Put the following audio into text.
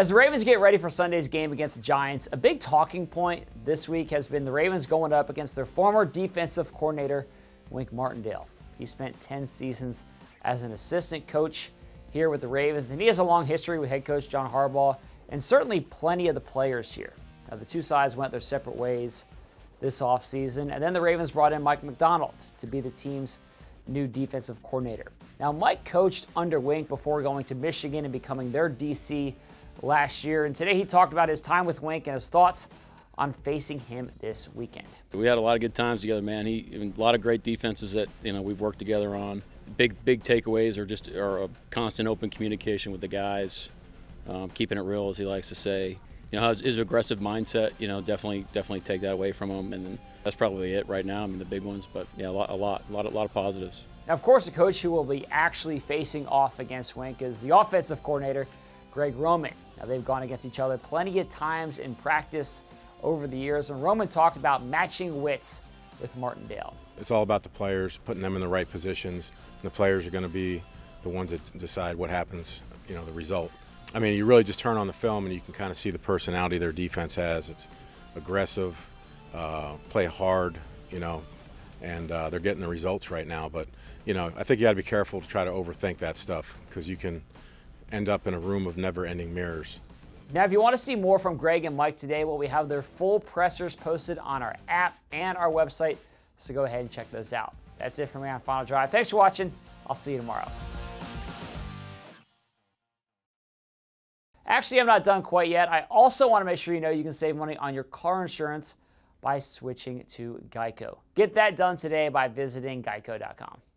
As the Ravens get ready for Sunday's game against the Giants, a big talking point this week has been the Ravens going up against their former defensive coordinator, Wink Martindale. He spent 10 seasons as an assistant coach here with the Ravens, and he has a long history with head coach John Harbaugh and certainly plenty of the players here. Now, the two sides went their separate ways this offseason, and then the Ravens brought in Mike Macdonald to be the team's new defensive coordinator. Now, Mike coached under Wink before going to Michigan and becoming their DC last year, and today he talked about his time with Wink and his thoughts on facing him this weekend. We had a lot of good times together, man. A lot of great defenses that we've worked together on. Big takeaways are a constant open communication with the guys, keeping it real, as he likes to say. His aggressive mindset, definitely take that away from him, and that's probably it right now. I mean, the big ones, but yeah, a lot of positives. Now, of course, the coach who will be actually facing off against Wink is the offensive coordinator, Greg Roman. Now, they've gone against each other plenty of times in practice over the years, and Roman talked about matching wits with Martindale. It's all about the players, putting them in the right positions, and the players are going to be the ones that decide what happens, the result. I mean, you really just turn on the film and you can kind of see the personality their defense has. It's aggressive, play hard, and they're getting the results right now. But, I think you got to be careful to try to overthink that stuff, because you can end up in a room of never-ending mirrors. Now, if you want to see more from Greg and Mike today, we have their full pressers posted on our app and our website, so go ahead and check those out. That's it from me on Final Drive. Thanks for watching. I'll see you tomorrow. Actually, I'm not done quite yet. I also want to make sure you can save money on your car insurance by switching to Geico. Get that done today by visiting geico.com.